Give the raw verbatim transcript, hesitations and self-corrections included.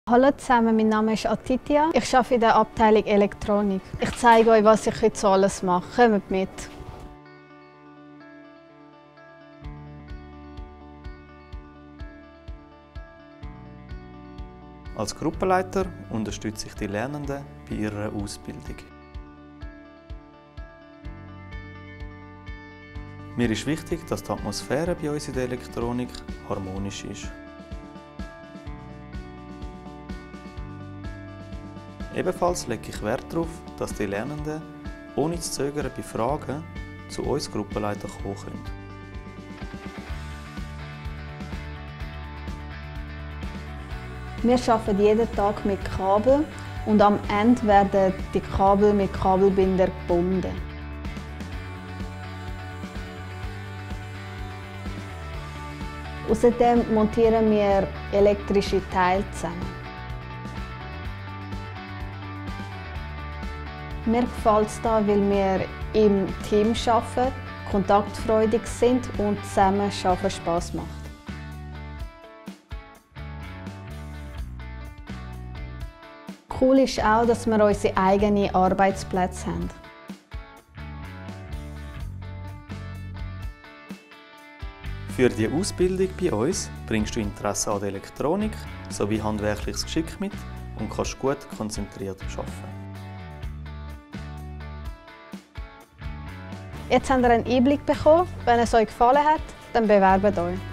Hallo zusammen, mein Name ist Atitia. Ich arbeite in der Abteilung Elektronik. Ich zeige euch, was ich heute so alles mache. Kommt mit! Als Gruppenleiter unterstütze ich die Lernenden bei ihrer Ausbildung. Mir ist wichtig, dass die Atmosphäre bei uns in der Elektronik harmonisch ist. Ebenfalls lege ich Wert darauf, dass die Lernenden ohne zu zögern bei Fragen zu uns Gruppenleiter kommen können. Wir arbeiten jeden Tag mit Kabel und am Ende werden die Kabel mit Kabelbinder gebunden. Außerdem montieren wir elektrische Teile zusammen. Mir gefällt es hier, weil wir im Team arbeiten, kontaktfreudig sind und zusammen arbeiten Spass macht. Cool ist auch, dass wir unsere eigenen Arbeitsplätze haben. Für die Ausbildung bei uns bringst du Interesse an der Elektronik sowie handwerkliches Geschick mit und kannst gut konzentriert arbeiten. Jetzt habt ihr einen Einblick bekommen. Wenn es euch gefallen hat, dann bewerbt euch.